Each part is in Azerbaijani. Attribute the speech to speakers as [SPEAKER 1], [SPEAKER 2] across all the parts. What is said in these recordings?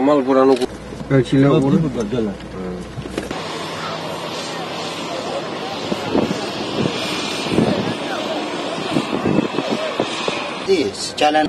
[SPEAKER 1] Kamal buranı belki ne olur?
[SPEAKER 2] Değil, gelen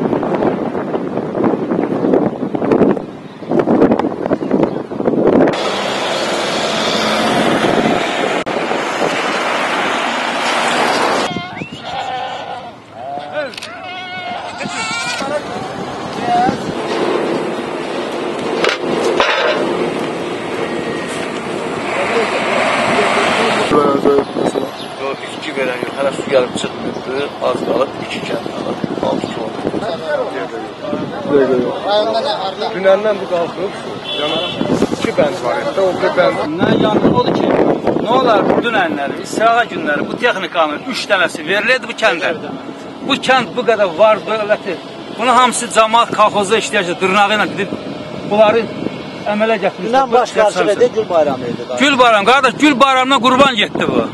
[SPEAKER 3] İki veren yok. Hala su gelip çıkmıyordu. Az kalıp iki kent kalıp 6 kilometre.
[SPEAKER 1] Dünenden bu kalkıp iki bənd var. O bir bənd.
[SPEAKER 4] Ne yandı odur ki, ne olar bu dünənləri, İsrail günləri bu texnikanın 3 dənəsi verilirdi bu kəndə. Bu kənd bu qədər var dövləti. Bunu hamısı cəmaat kolxozda işləyəcək, dırnağı ilə gidib bunları əmələ gətirmişlər.
[SPEAKER 2] Gündən baş qarşı verdi, Gül bayramı idi.
[SPEAKER 4] Gül bayramı, qardaş Gül bayramına qurban getdi bu.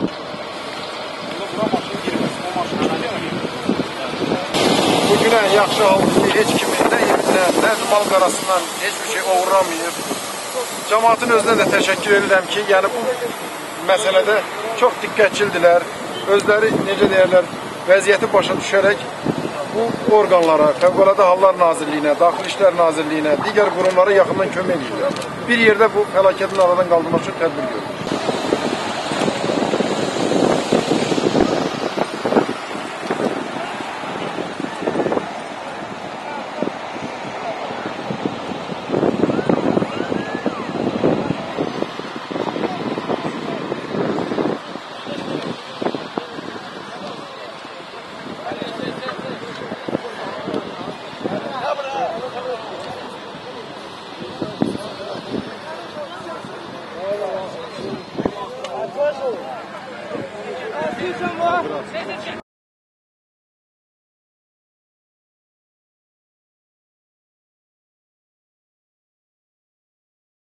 [SPEAKER 1] Bugünə yaxşı halımızda heç kimi nə evindən, nə mal qarasından heç bir şey uğramayıb. Cəmaatın özünə də təşəkkür edirəm ki, yəni bu məsələdə çox diqqətçildirlər. Özləri, necə deyərlər, vəziyyəti başa düşərək bu orqanlara, Fövqəladə Hallar Nazirliyinə, Daxili İşlər Nazirliyinə, digər qurumlara yaxından kömək edirlər. Bir yerdə bu fəlakətin aradan qaldırmaq üçün tədbir görülür.